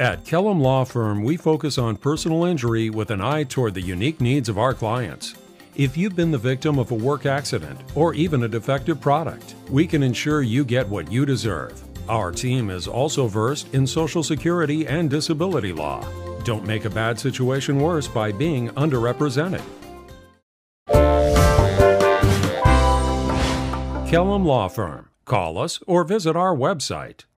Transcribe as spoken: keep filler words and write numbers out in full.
At Kellum Law Firm, we focus on personal injury with an eye toward the unique needs of our clients. If you've been the victim of a work accident or even a defective product, we can ensure you get what you deserve. Our team is also versed in Social Security and disability law. Don't make a bad situation worse by being underrepresented. Kellum Law Firm. Call us or visit our website.